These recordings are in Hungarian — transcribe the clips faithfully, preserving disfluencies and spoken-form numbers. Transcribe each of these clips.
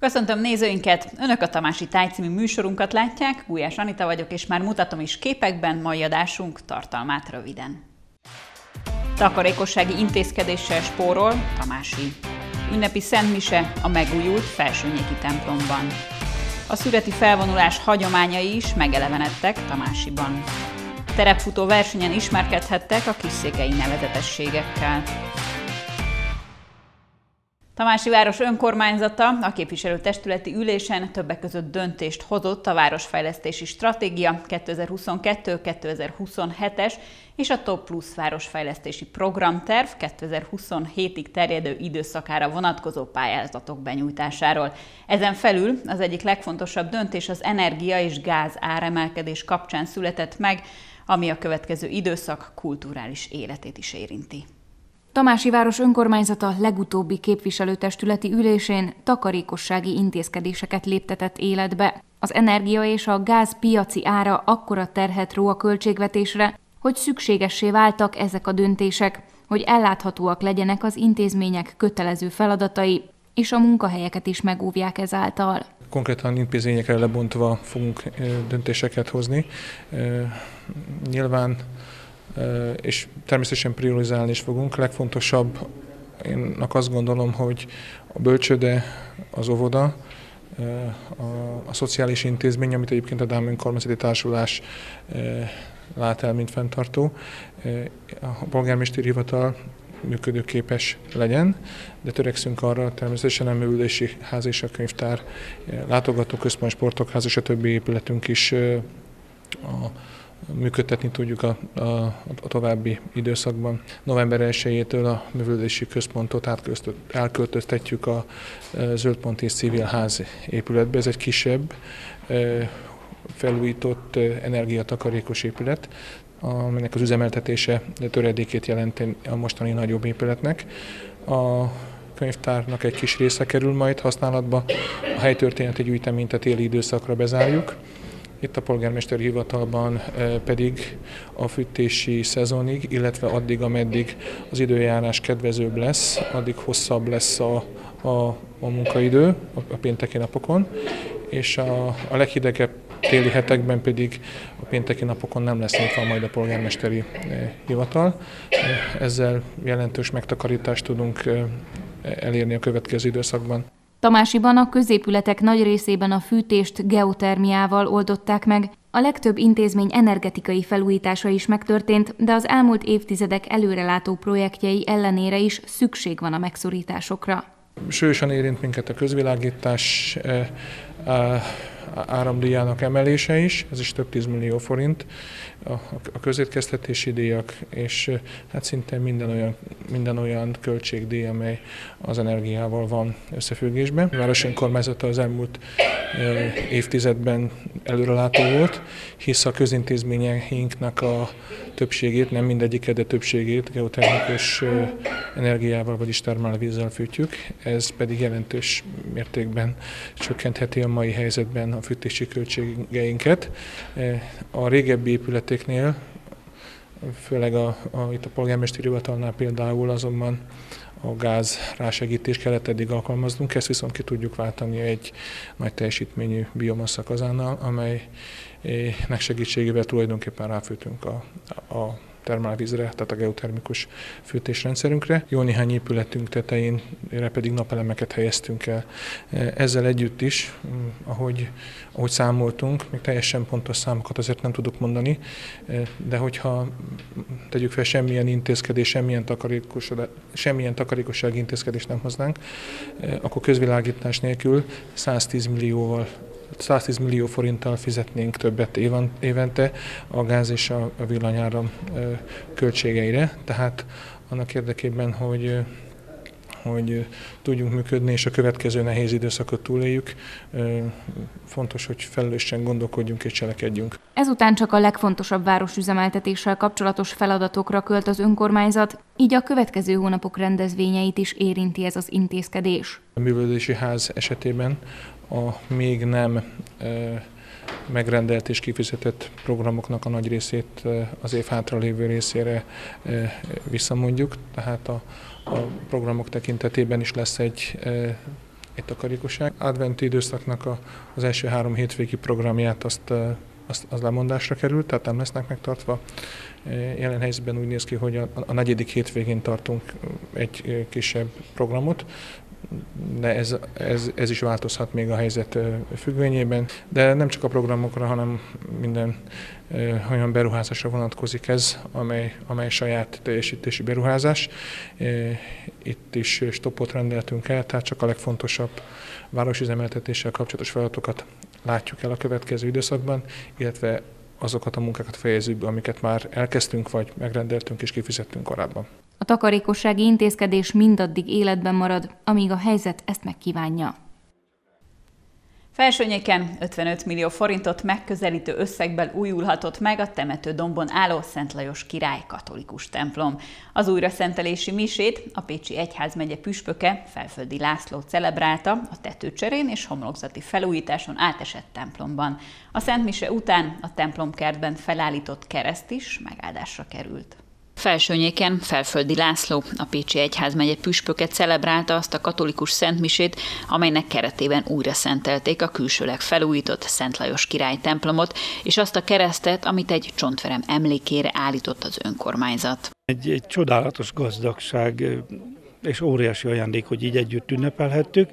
Köszöntöm nézőinket! Önök a Tamási Táj című műsorunkat látják, Gulyás Anita vagyok, és már mutatom is képekben mai adásunk tartalmát röviden. Takarékossági intézkedéssel spórol Tamási. Ünnepi szentmise a megújult Felsőnyéki templomban. A szüreti felvonulás hagyományai is megelevenedtek Tamásiban. Terepfutó versenyen ismerkedhettek a kisszékei nevezetességekkel. Tamási város önkormányzata a képviselőtestületi ülésen többek között döntést hozott a városfejlesztési stratégia kétezer-huszonkettő kétezer-huszonhetes és a Top Plusz városfejlesztési programterv kétezer-huszonhétig terjedő időszakára vonatkozó pályázatok benyújtásáról. Ezen felül az egyik legfontosabb döntés az energia és gáz áremelkedés kapcsán született meg, ami a következő időszak kulturális életét is érinti. Tamási város önkormányzata legutóbbi képviselőtestületi ülésén takarékossági intézkedéseket léptetett életbe. Az energia és a gáz piaci ára akkora terhet ró a költségvetésre, hogy szükségessé váltak ezek a döntések, hogy elláthatóak legyenek az intézmények kötelező feladatai, és a munkahelyeket is megóvják ezáltal. Konkrétan intézményekre lebontva fogunk döntéseket hozni. Nyilván és természetesen priorizálni is fogunk. Legfontosabb, én azt gondolom, hogy a bölcsőde, az óvoda, a, a szociális intézmény, amit egyébként a Dám Önkormányzati Társulás lát el, mint fenntartó. A polgármesteri hivatal működőképes legyen, de törekszünk arra természetesen a művelési ház és a könyvtár, látogatóközpont, sportokház és a többi épületünk is a működtetni tudjuk a, a, a további időszakban. november elsejétől a művelődési központot elköltöztetjük a Zöldpont és Civil Ház épületbe. Ez egy kisebb, felújított, energiatakarékos épület, aminek az üzemeltetése töredékét jelenti a mostani nagyobb épületnek. A könyvtárnak egy kis része kerül majd használatba, a helytörténeti gyűjteményt a téli időszakra bezárjuk. Itt a polgármesteri hivatalban pedig a fűtési szezonig, illetve addig, ameddig az időjárás kedvezőbb lesz, addig hosszabb lesz a, a, a munkaidő a, a pénteki napokon, és a, a leghidegebb téli hetekben pedig a pénteki napokon nem lesz nyitva majd a polgármesteri hivatal. Ezzel jelentős megtakarítást tudunk elérni a következő időszakban. Tamásiban a középületek nagy részében a fűtést geotermiával oldották meg. A legtöbb intézmény energetikai felújítása is megtörtént, de az elmúlt évtizedek előrelátó projektjei ellenére is szükség van a megszorításokra. Súlyosan érint minket a közvilágítás áramdíjának emelése is, ez is több tízmillió forint, a, a közétkeztetési díjak, és hát szinte minden olyan, minden olyan költségdíj, amely az energiával van összefüggésben. A város önkormányzata az elmúlt évtizedben előrelátó volt, hisz a közintézményeinknek a többségét, nem mindegyiket, de többségét geotermikus energiával, vagyis termálvízzel fűtjük, ez pedig jelentős mértékben csökkentheti a mai helyzetben a fűtési költségeinket. A régebbi épületeknél, főleg a, a, itt a polgármesteri hivatalnál például azonban a gáz rásegítést kellett eddig alkalmaznunk, ezt viszont ki tudjuk váltani egy nagy teljesítményű biomassa kazánnal, amelynek segítségével tulajdonképpen ráfűtünk a, a termálvízre, tehát a geotermikus fűtésrendszerünkre. Jó néhány épületünk tetején pedig napelemeket helyeztünk el. Ezzel együtt is, ahogy, ahogy számoltunk, még teljesen pontos számokat azért nem tudok mondani, de hogyha tegyük fel semmilyen intézkedés, semmilyen, semmilyen takarékossági intézkedést nem hoznánk, akkor közvilágítás nélkül száztíz millióval száztíz millió forinttal fizetnénk többet évente a gáz és a villanyáram költségeire. Tehát annak érdekében, hogy, hogy tudjunk működni és a következő nehéz időszakot túléljük, fontos, hogy felelősen gondolkodjunk és cselekedjünk. Ezután csak a legfontosabb városüzemeltetéssel kapcsolatos feladatokra költ az önkormányzat, így a következő hónapok rendezvényeit is érinti ez az intézkedés. A művelődési ház esetében a még nem e, megrendelt és kifizetett programoknak a nagy részét e, az év hátralévő részére e, visszamondjuk, tehát a, a programok tekintetében is lesz egy e, egy takarékosság. Adventi időszaknak a, az első három hétvégi programját azt, azt, az lemondásra került, tehát nem lesznek megtartva. Jelen helyzetben úgy néz ki, hogy a, a negyedik hétvégén tartunk egy kisebb programot, de ez, ez, ez is változhat még a helyzet függvényében. De nem csak a programokra, hanem minden olyan beruházásra vonatkozik ez, amely, amely saját teljesítési beruházás. Itt is stoppot rendeltünk el, tehát csak a legfontosabb városüzemeltetéssel kapcsolatos feladatokat látjuk el a következő időszakban, illetve azokat a munkákat fejezzük be, amiket már elkezdtünk, vagy megrendeltünk és kifizettünk korábban. A takarékossági intézkedés mindaddig életben marad, amíg a helyzet ezt megkívánja. Felsőnyéken ötvenöt millió forintot megközelítő összegben újulhatott meg a Temetődombon álló Szent Lajos király katolikus templom. Az újraszentelési misét a Pécsi Egyházmegye püspöke, Felföldi László celebrálta a tetőcserén és homlokzati felújításon átesett templomban. A Szent Mise után a templomkertben felállított kereszt is megáldásra került. Felsőnyéken Felföldi László, a Pécsi Egyházmegye püspöke celebrálta azt a katolikus szentmisét, amelynek keretében újra szentelték a külsőleg felújított Szent Lajos király templomot, és azt a keresztet, amit egy csontverem emlékére állított az önkormányzat. Egy, egy csodálatos gazdagság és óriási ajándék, hogy így együtt ünnepelhettük.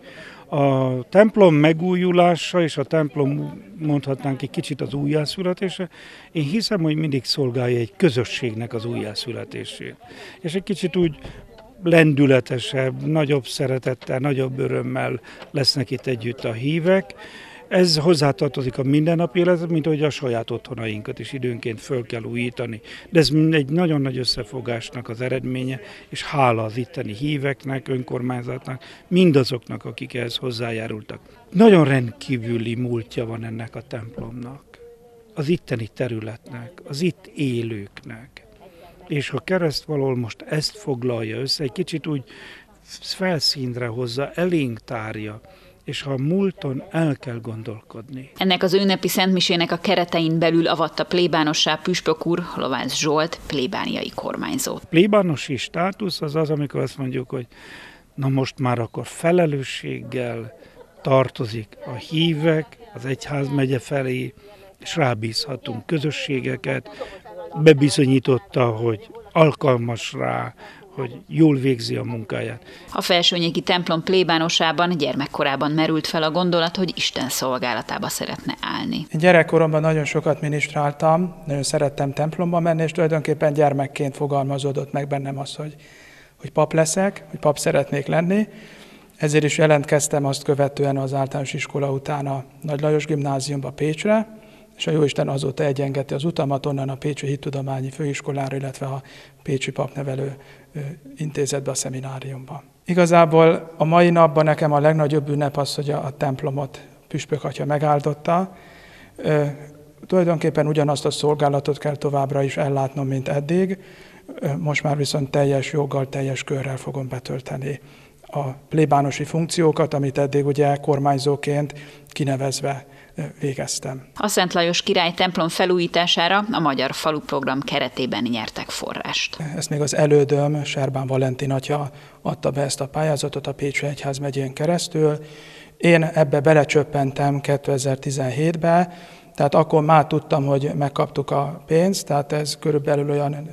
A templom megújulása és a templom, mondhatnánk egy kicsit az újjászületése, én hiszem, hogy mindig szolgálja egy közösségnek az újjászületését. És egy kicsit úgy lendületesebb, nagyobb szeretettel, nagyobb örömmel lesznek itt együtt a hívek. Ez hozzátartozik a mindennapi életet, mint ahogy a saját otthonainkat is időnként föl kell újítani. De ez egy nagyon nagy összefogásnak az eredménye, és hála az itteni híveknek, önkormányzatnak, mindazoknak, akik ehhez hozzájárultak. Nagyon rendkívüli múltja van ennek a templomnak, az itteni területnek, az itt élőknek. És a keresztvaló most ezt foglalja össze, egy kicsit úgy felszínre hozza, elénk tárja, és ha a múlton el kell gondolkodni. Ennek az ünnepi szentmisének a keretein belül avatta plébánossá püspök úr, Lovász Zsolt, plébániai kormányzót. Plébánosi státusz az az, amikor azt mondjuk, hogy na most már akkor felelősséggel tartozik a hívek, az egyházmegye felé, és rábízhatunk közösségeket, bebizonyította, hogy alkalmas rá, hogy jól végzi a munkáját. A felsőnyéki templom plébánosában gyermekkorában merült fel a gondolat, hogy Isten szolgálatába szeretne állni. Gyerekkoromban nagyon sokat minisztráltam, nagyon szerettem templomba menni, és tulajdonképpen gyermekként fogalmazódott meg bennem az, hogy, hogy pap leszek, hogy pap szeretnék lenni. Ezért is jelentkeztem azt követően az általános iskola után a Nagy Lajos Gimnáziumba Pécsre, és a Jóisten azóta egyengeti az utamat onnan a Pécsi Hittudományi Főiskolára, illetve a Pécsi Papnevelő Intézetbe, a szemináriumba. Igazából a mai napban nekem a legnagyobb ünnep az, hogy a templomot püspök atya megáldotta. Tulajdonképpen ugyanazt a szolgálatot kell továbbra is ellátnom, mint eddig. Most már viszont teljes joggal, teljes körrel fogom betölteni a plébánosi funkciókat, amit eddig ugye kormányzóként kinevezve végeztem. A Szent Lajos király templom felújítására a Magyar Falu Program keretében nyertek forrást. Ezt még az elődöm, Serbán Valentin atya adta be ezt a pályázatot a Pécsi Egyházmegyén keresztül. Én ebbe belecsöppentem kétezer-tizenhétbe, tehát akkor már tudtam, hogy megkaptuk a pénzt, tehát ez körülbelül olyan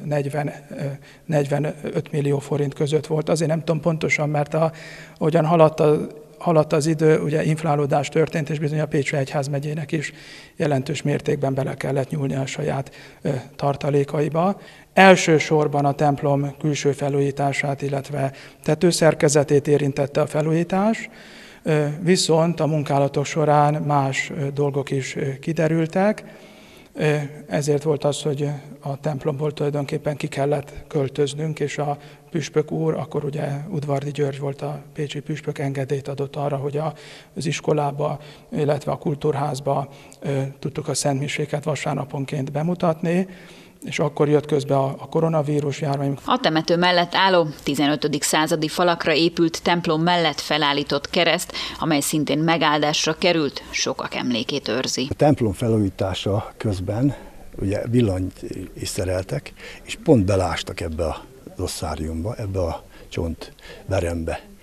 negyven-negyvenöt millió forint között volt. Azért nem tudom pontosan, mert a, hogyan haladt a haladt az idő, ugye inflálódás történt, és bizony a Pécsi Egyházmegyének is jelentős mértékben bele kellett nyúlni a saját ö, tartalékaiba. Elsősorban a templom külső felújítását, illetve tetőszerkezetét érintette a felújítás, ö, viszont a munkálatok során más ö, dolgok is ö, kiderültek, ö, ezért volt az, hogy a templomból tulajdonképpen ki kellett költöznünk, és a püspök úr, akkor ugye Udvardi György volt a pécsi püspök, engedélyt adott arra, hogy az iskolába, illetve a kultúrházba tudtuk a szentmiséket vasárnaponként bemutatni, és akkor jött közbe a koronavírus járvány. A temető mellett álló tizenötödik századi falakra épült templom mellett felállított kereszt, amely szintén megáldásra került, sokak emlékét őrzi. A templom felújítása közben ugye villanyt is szereltek, és pont belástak ebbe a osszáriumba, ebbe a csontverembe.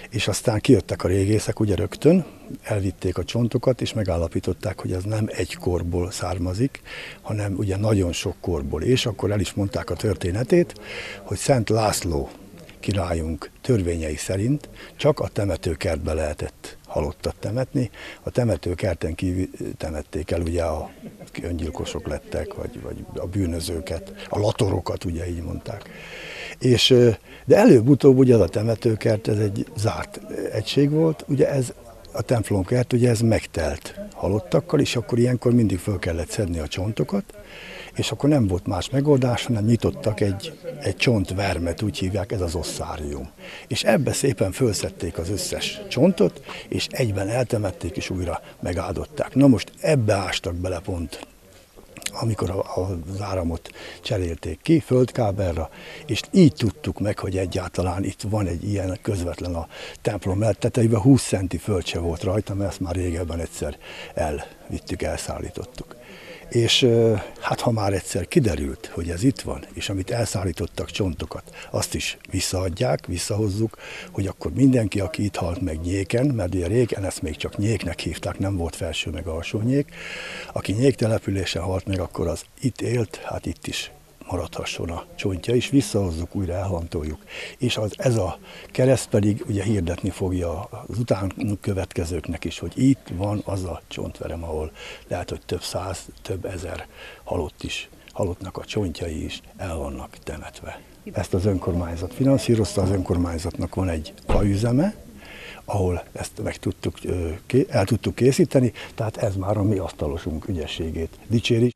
és aztán kijöttek a régészek ugye rögtön, elvitték a csontokat, és megállapították, hogy ez nem egy korból származik, hanem ugye nagyon sok korból. És akkor el is mondták a történetét, hogy Szent László királyunk törvényei szerint csak a temetőkertbe lehetett halottat temetni. A temetőkerten kívül temették el, ugye a öngyilkosok lettek, vagy, vagy a bűnözőket, a latorokat, ugye így mondták. És, de előbb-utóbb ugye ez a temetőkert, ez egy zárt egység volt, ugye ez a templomkert, ugye ez megtelt halottakkal, és akkor ilyenkor mindig föl kellett szedni a csontokat, és akkor nem volt más megoldás, hanem nyitottak egy, egy csontvermet, úgy hívják, ez az osszárium. És ebbe szépen fölszedték az összes csontot, és egyben eltemették, és újra megáldották. Na most ebbe ástak bele pont, amikor a, az áramot cserélték ki, földkábelra, és így tudtuk meg, hogy egyáltalán itt van egy ilyen közvetlen a templom mellett tetejében, húsz centi föld se volt rajta, mert ezt már régebben egyszer elvittük, elszállítottuk. És hát ha már egyszer kiderült, hogy ez itt van, és amit elszállítottak csontokat, azt is visszaadják, visszahozzuk, hogy akkor mindenki, aki itt halt meg nyéken, mert ugye régen ezt még csak nyéknek hívták, nem volt felső meg alsó nyék, aki nyéktelepülésen halt meg, akkor az itt élt, hát itt is maradhasson a csontja, és visszahozzuk, újra elhantoljuk. És az, ez a kereszt pedig ugye hirdetni fogja az után következőknek is, hogy itt van az a csontverem, ahol lehet, hogy több száz, több ezer halott is, halottnak a csontjai is el vannak temetve. Ezt az önkormányzat finanszírozta, az önkormányzatnak van egy faüzeme, ahol ezt meg tudtuk, el tudtuk készíteni, tehát ez már a mi asztalosunk ügyességét dicséri.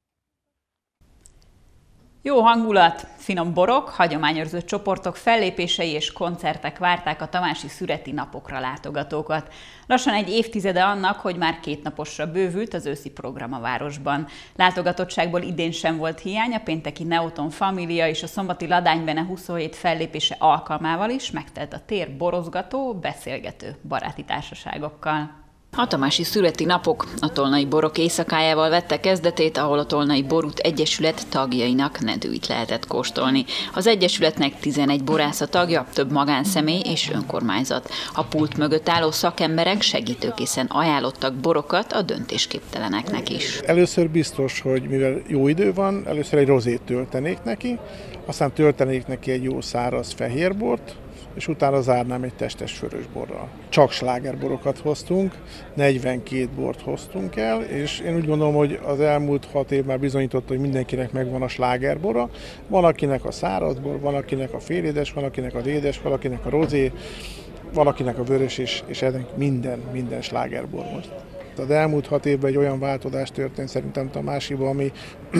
Jó hangulat, finom borok, hagyományőrző csoportok fellépései és koncertek várták a tamási szüreti napokra látogatókat. Lassan egy évtizede annak, hogy már két naposra bővült az őszi program a városban. Látogatottságból idén sem volt hiány, a pénteki Neoton Família és a szombati Ladánybene huszonhét fellépése alkalmával is megtelt a tér borozgató, beszélgető baráti társaságokkal. A tamási szüreti napok a Tolnai Borok éjszakájával vette kezdetét, ahol a Tolnai Borút Egyesület tagjainak nedűit lehetett kóstolni. Az Egyesületnek tizenegy borásza tagja, több magánszemély és önkormányzat. A pult mögött álló szakemberek segítőkészen ajánlottak borokat a döntésképteleneknek is. Először biztos, hogy mivel jó idő van, először egy rozét töltenék neki, aztán töltenék neki egy jó száraz fehérbort, és utána zárnám egy testes vörösborral. Csak slágerborokat hoztunk, negyvenkét bort hoztunk el, és én úgy gondolom, hogy az elmúlt hat év már bizonyította, hogy mindenkinek megvan a slágerbora. Van akinek a szárazbor, van akinek a félédes, van akinek a édes, van akinek a rozé, van akinek a vörös, és, és minden, minden slágerbor most. Az elmúlt hat évben egy olyan változás történt szerintem Tamásiban, ami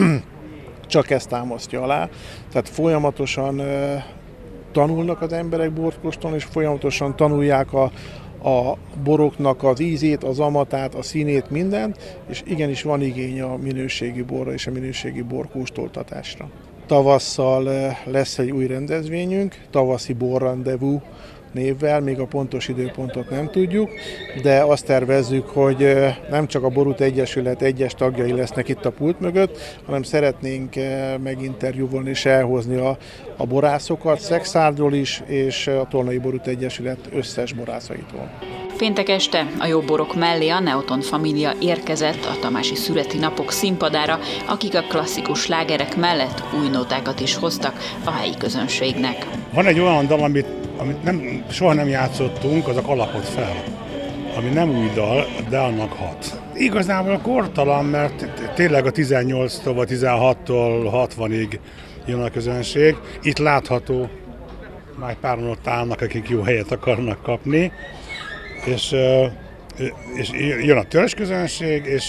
csak ezt támasztja alá. Tehát folyamatosan tanulnak az emberek bort kóstolni, és folyamatosan tanulják a, a boroknak az ízét, az amatát, a színét, mindent, és igenis van igény a minőségi borra és a minőségi borkóstoltatásra. Tavasszal lesz egy új rendezvényünk, tavaszi borrandevú névvel, még a pontos időpontot nem tudjuk, de azt tervezzük, hogy nem csak a Borút Egyesület egyes tagjai lesznek itt a pult mögött, hanem szeretnénk meginterjúvolni és elhozni a, a borászokat, Szexárdról is, és a Tolnai Borút Egyesület összes borászaitól. Péntek este a jó borok mellé a Neoton Família érkezett a tamási szüreti napok színpadára, akik a klasszikus slágerek mellett új nótákat is hoztak a helyi közönségnek. Van egy olyan dal, amit, amit nem, soha nem játszottunk, az a Kalapod fel, ami nem új dal, de annak hat. Igazából kortalan, mert tényleg a tizennyolctól vagy tizenhattól hatvanig jön a közönség. Itt látható, már páran ott állnak, akik jó helyet akarnak kapni. És, és jön a törzsközönség, és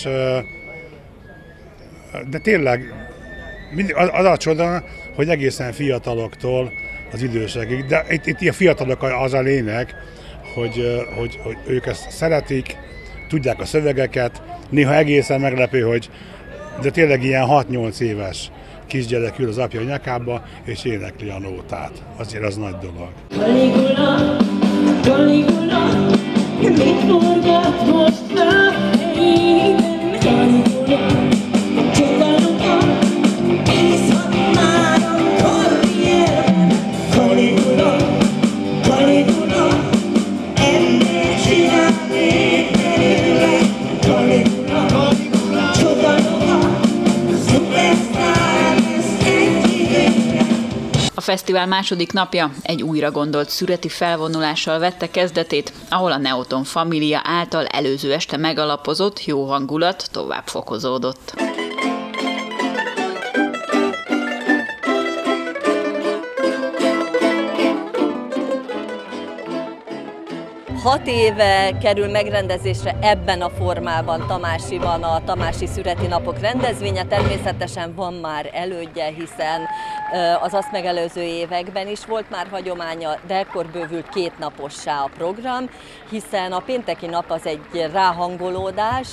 de tényleg az a csoda, hogy egészen fiataloktól az idősekig, de itt, itt a fiatalok az a lényeg, hogy, hogy, hogy ők ezt szeretik, tudják a szövegeket, néha egészen meglepő, hogy de tényleg ilyen hat-nyolc éves kisgyerek ül az apja nyakába, és énekli a nótát. Azért az nagy dolog. Caligula, Caligula, mit forgat most a helyében? Caligula, Caligula, iszhat már a karrierben. Caligula, Caligula, A fesztivál második napja egy újra gondolt szüreti felvonulással vette kezdetét, ahol a Neoton Família által előző este megalapozott jó hangulat tovább fokozódott. Hat éve kerül megrendezésre ebben a formában Tamásiban a Tamási Szüreti Napok rendezvénye. Természetesen van már elődje, hiszen az azt megelőző években is volt már hagyománya, de ekkor bővült két napossá a program, hiszen a pénteki nap az egy ráhangolódás,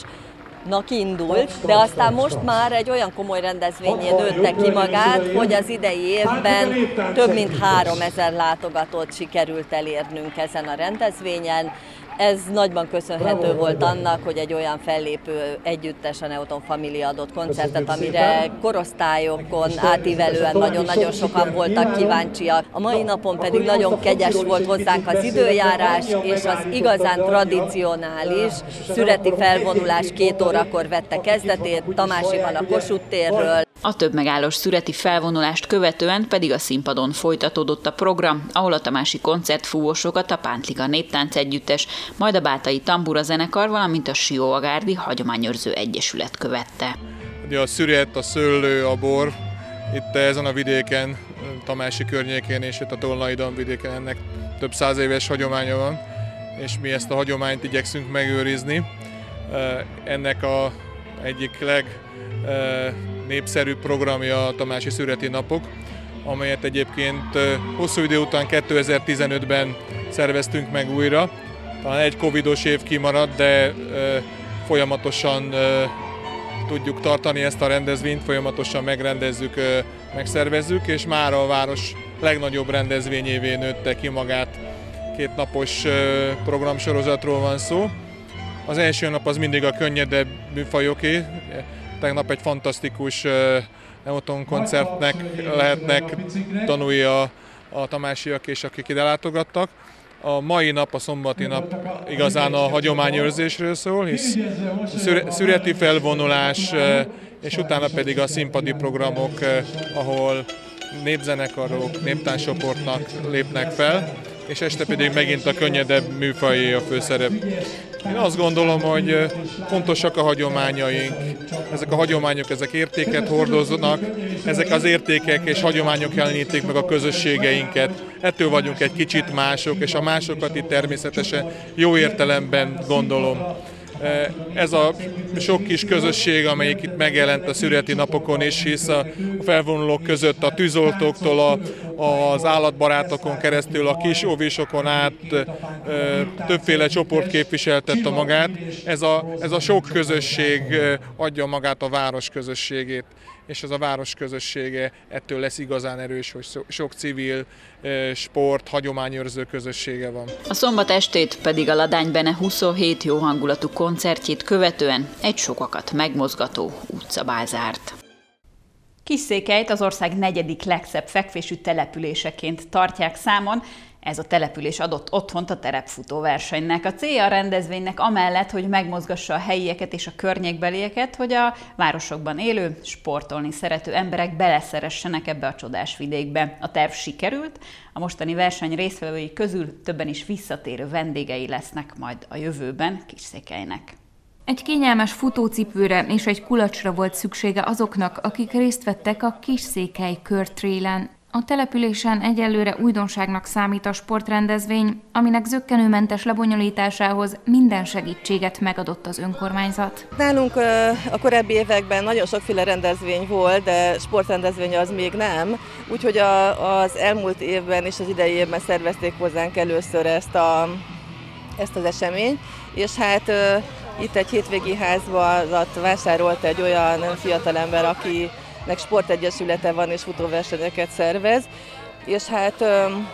indult, de aztán most már egy olyan komoly rendezvényé nőtte ki magát, hogy az idei évben több mint háromezer látogatót sikerült elérnünk ezen a rendezvényen. Ez nagyban köszönhető volt annak, hogy egy olyan fellépő együttes, a Neoton Família adott koncertet, amire korosztályokon átívelően nagyon-nagyon sokan voltak kíváncsiak. A mai napon pedig nagyon kegyes volt hozzánk az időjárás, és az igazán tradicionális szüreti felvonulás két órakor vette kezdetét Tamásiban a Kossuth térről. A több megállós szüreti felvonulást követően pedig a színpadon folytatódott a program, ahol a tamási koncertfúvósokat a Pántliga Néptánc Együttes, majd a Bátai Tambura Zenekar, valamint a Sióvagárdi Hagyományőrző Egyesület követte. Ugye a szüret, a szőlő, a bor, itt ezen a vidéken, Tamási környékén és itt a Tolnai-Dam vidéken ennek több száz éves hagyománya van, és mi ezt a hagyományt igyekszünk megőrizni. Ennek a egyik leg népszerűbb programja a Tamási Szüreti Napok, amelyet egyébként hosszú idő után kétezer-tizenötben szerveztünk meg újra. Talán egy covidos év kimaradt, de folyamatosan tudjuk tartani ezt a rendezvényt, folyamatosan megrendezzük, megszervezzük, és már a város legnagyobb rendezvényévé nőtte ki magát. Kétnapos programsorozatról van szó. Az első nap az mindig a könnyedebb műfajoké. Tegnap egy fantasztikus Neoton koncertnek lehetnek tanulni a, a tamásiak és akik ide látogattak. A mai nap, a szombati nap igazán a hagyományőrzésről szól, hisz szüreti felvonulás, és utána pedig a színpadi programok, ahol népzenekarok, néptánccsoportnak lépnek fel, és este pedig megint a könnyedebb műfajé a főszerep. Én azt gondolom, hogy fontosak a hagyományaink. Ezek a hagyományok, ezek értéket hordoznak, ezek az értékek és hagyományok jelenítik meg a közösségeinket. Ettől vagyunk egy kicsit mások, és a másokat itt természetesen jó értelemben gondolom. Ez a sok kis közösség, amelyik itt megjelent a szüreti napokon is, hisz a felvonulók között a tűzoltóktól a, az állatbarátokon keresztül, a kis óvisokon át többféle csoport képviseltette magát. Ez a, ez a sok közösség adja magát a város közösségét, és ez a város közössége ettől lesz igazán erős, hogy sok civil, sport, hagyományőrző közössége van. A szombat estét pedig a Ladány Bene huszonhét jó hangulatú koncertjét követően egy sokakat megmozgató utcabál zárt. Kisszékelyt az ország negyedik legszebb fekvésű településeként tartják számon. Ez a település adott otthont a terepfutó versenynek. A célja a rendezvénynek amellett, hogy megmozgassa a helyieket és a környékbelieket, hogy a városokban élő, sportolni szerető emberek beleszeressenek ebbe a csodás vidékbe. A terv sikerült, a mostani verseny résztvevői közül többen is visszatérő vendégei lesznek majd a jövőben Kisszékelynek. Egy kényelmes futócipőre és egy kulacsra volt szüksége azoknak, akik részt vettek a Kisszékely körtrélen. A településen egyelőre újdonságnak számít a sportrendezvény, aminek zökkenőmentes lebonyolításához minden segítséget megadott az önkormányzat. Nálunk a korábbi években nagyon sokféle rendezvény volt, de sportrendezvény az még nem, úgyhogy a, az elmúlt évben és az idei évben szervezték hozzánk először ezt, a, ezt az eseményt, és hát itt egy hétvégi házat vásárolt egy olyan fiatalember, aki nek sportegyesülete van és futóversenyeket szervez, és hát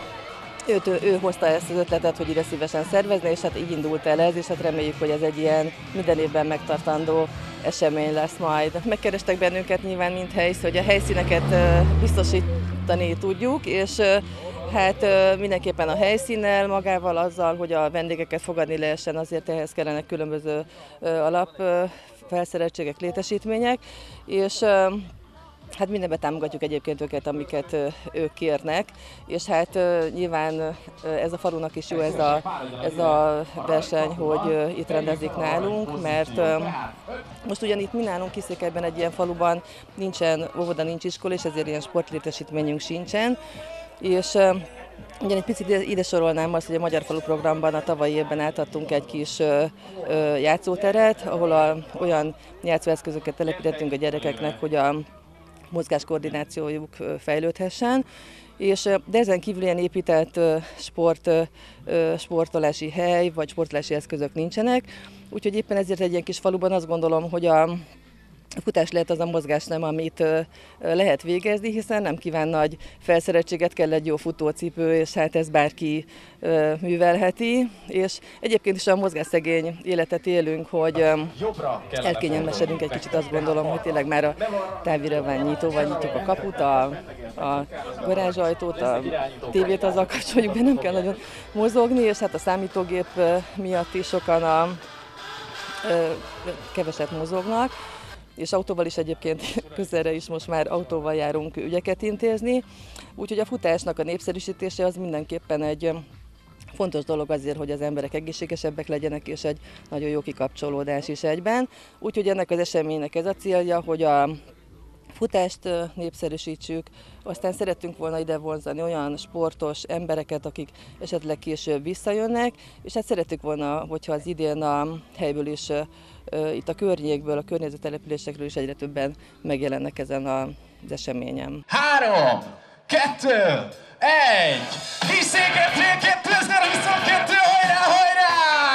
őt, ő, ő hozta ezt az ötletet, hogy ide szívesen szervezne, és hát így indult el ez, és hát reméljük, hogy ez egy ilyen minden évben megtartandó esemény lesz majd. Megkerestek bennünket nyilván mint helysz, hogy a helyszíneket biztosítani tudjuk, és hát mindenképpen a helyszínnel, magával azzal, hogy a vendégeket fogadni lehessen, azért ehhez kellenek különböző alap felszereltségek, létesítmények, és Hát mindenben támogatjuk egyébként őket, amiket ők kérnek, és hát nyilván ez a falunak is jó ez a, ez a verseny, hogy itt rendezik nálunk, mert most ugyan itt mi nálunk Kiszékelyben egy ilyen faluban nincsen óvoda, nincs iskola, és ezért ilyen sportlétesítményünk sincsen, és ugyan egy picit ide sorolnám azt, hogy a Magyar Falu programban a tavalyi évben átadtunk egy kis ö, ö, játszóteret, ahol a, olyan játszóeszközöket telepítettünk a gyerekeknek, hogy a mozgáskoordinációjuk fejlődhessen, és de ezen kívül ilyen épített sport, sportolási hely vagy sportolási eszközök nincsenek, úgyhogy éppen ezért egy ilyen kis faluban azt gondolom, hogy a A futás lehet az a mozgás nem, amit lehet végezni, hiszen nem kíván nagy felszereltséget, kell egy jó futócipő, és hát ez bárki művelheti. És egyébként is a mozgásszegény életet élünk, hogy elkényelmesedünk egy kicsit, azt gondolom, hogy tényleg már a távirányító nyitóval nyitjuk a kaput, a, a garázsajtót, a tévét azzal kapcsoljuk be, nem kell nagyon mozogni, és hát a számítógép miatt is sokan a, a, keveset mozognak. És autóval is egyébként közelre is most már autóval járunk ügyeket intézni. Úgyhogy a futásnak a népszerűsítése az mindenképpen egy fontos dolog azért, hogy az emberek egészségesebbek legyenek, és egy nagyon jó kikapcsolódás is egyben. Úgyhogy ennek az eseménynek ez a célja, hogy a futást népszerűsítsük, aztán szerettünk volna ide vonzani olyan sportos embereket, akik esetleg később visszajönnek, és hát szerettük volna, hogyha az idén a helyből is, itt a környékből, a környező településekről is egyre többen megjelennek ezen az eseményen. Három, kettő, egy, Kiszékely kétezer-huszonkettő, hajrá, hajrá!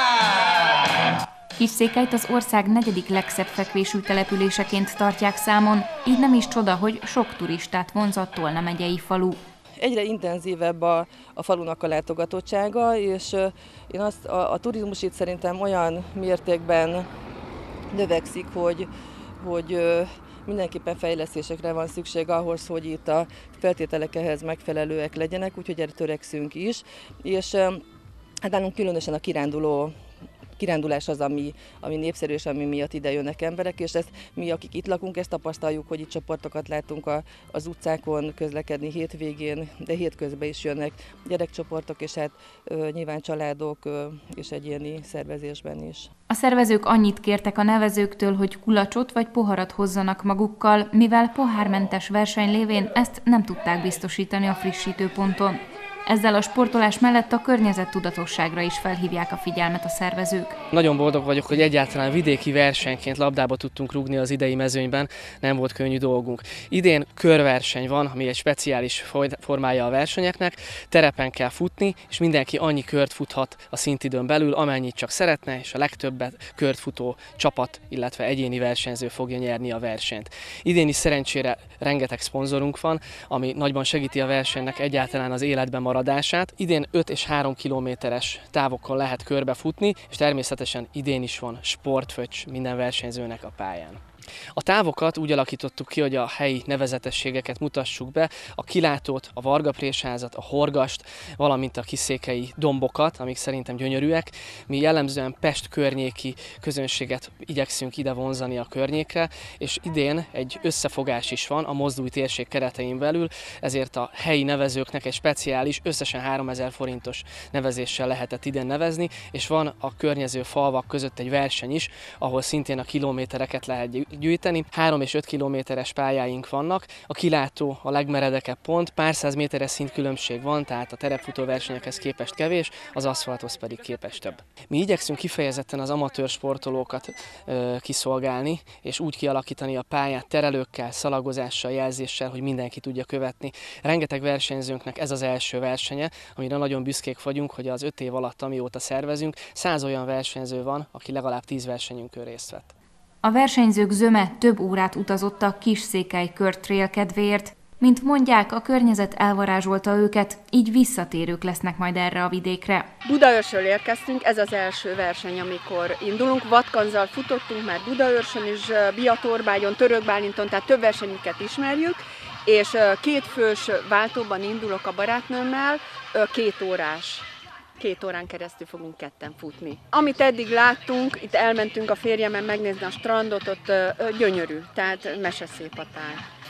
Kisszékelyt az ország negyedik legszebb fekvésű településeként tartják számon, így nem is csoda, hogy sok turistát vonz a Tolna megyei falu. Egyre intenzívebb a, a falunak a látogatottsága, és én azt, a, a turizmus itt szerintem olyan mértékben növekszik, hogy, hogy mindenképpen fejlesztésekre van szükség ahhoz, hogy itt a feltételek ehhez megfelelőek legyenek, úgyhogy erre törekszünk is. És hát nálunk különösen a kiránduló kirándulás az, ami, ami népszerű, és ami miatt ide jönnek emberek, és ezt mi, akik itt lakunk, ezt tapasztaljuk, hogy itt csoportokat látunk a, az utcákon közlekedni hétvégén, de hétközben is jönnek gyerekcsoportok, és hát ö, nyilván családok ö, és egyéni szervezésben is. A szervezők annyit kértek a nevezőktől, hogy kulacsot vagy poharat hozzanak magukkal, mivel pohármentes verseny lévén ezt nem tudták biztosítani a frissítőponton. Ezzel a sportolás mellett a környezettudatosságra is felhívják a figyelmet a szervezők. Nagyon boldog vagyok, hogy egyáltalán vidéki versenyként labdába tudtunk rúgni az idei mezőnyben, nem volt könnyű dolgunk. Idén körverseny van, ami egy speciális formája a versenyeknek, terepen kell futni, és mindenki annyi kört futhat a szintidőn belül, amennyit csak szeretne, és a legtöbbet kört futó csapat, illetve egyéni versenyző fogja nyerni a versenyt. Idén is szerencsére rengeteg szponzorunk van, ami nagyban segíti a versenynek egyáltalán az életben maradását. Idén öt és három kilométeres távokon lehet körbefutni, és természetesen idén is van sportföccs minden versenyzőnek a pályán. A távokat úgy alakítottuk ki, hogy a helyi nevezetességeket mutassuk be, a kilátót, a Varga-présházat, a horgast, valamint a kiszékelyi dombokat, amik szerintem gyönyörűek. Mi jellemzően Pest környéki közönséget igyekszünk ide vonzani a környékre, és idén egy összefogás is van a Mozdulj térség keretein belül, ezért a helyi nevezőknek egy speciális, összesen háromezer forintos nevezéssel lehetett idén nevezni, és van a környező falvak között egy verseny is, ahol szintén a kilométereket lehet gyűjteni. három és öt kilométeres pályáink vannak, a kilátó a legmeredekebb pont, pár száz méteres szintkülönbség van, tehát a terepfutó versenyekhez képest kevés, az aszfalthoz pedig képest több. Mi igyekszünk kifejezetten az amatőr sportolókat ö, kiszolgálni, és úgy kialakítani a pályát terelőkkel, szalagozással, jelzéssel, hogy mindenki tudja követni. Rengeteg versenyzőnknek ez az első versenye, amire nagyon büszkék vagyunk, hogy az öt év alatt, amióta szervezünk, száz olyan versenyző van, aki legalább tíz versenyünkön részt vett. A versenyzők zöme több órát utazott a Kisszékely Kört Trail kedvéért. Mint mondják, a környezet elvarázsolta őket, így visszatérők lesznek majd erre a vidékre. Budaörsről érkeztünk, ez az első verseny, amikor indulunk. Vatkanzzal futottunk már Budaörsön is, Biatorbágyon, Törökbálinton, tehát több versenyüket ismerjük, és két fős váltóban indulok a barátnőmmel, két órás. Két órán keresztül fogunk ketten futni. Amit eddig láttunk, itt elmentünk a férjemmel megnézni a strandot, ott gyönyörű, tehát meseszép a táj.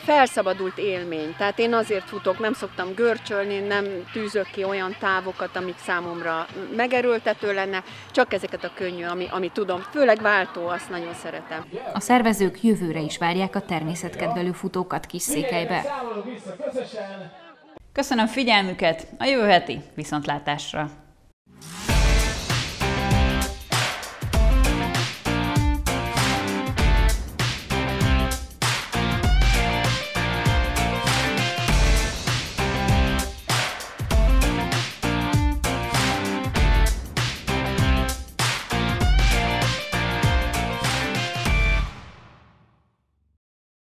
felszabadult élmény. Tehát én azért futok, nem szoktam görcsölni, nem tűzök ki olyan távokat, amik számomra megerőltető lenne, csak ezeket a könnyű, ami, ami tudom. Főleg váltó, azt nagyon szeretem. A szervezők jövőre is várják a természetkedvelő futókat Kisszékelybe. Köszönöm figyelmüket, a jövő heti viszontlátásra!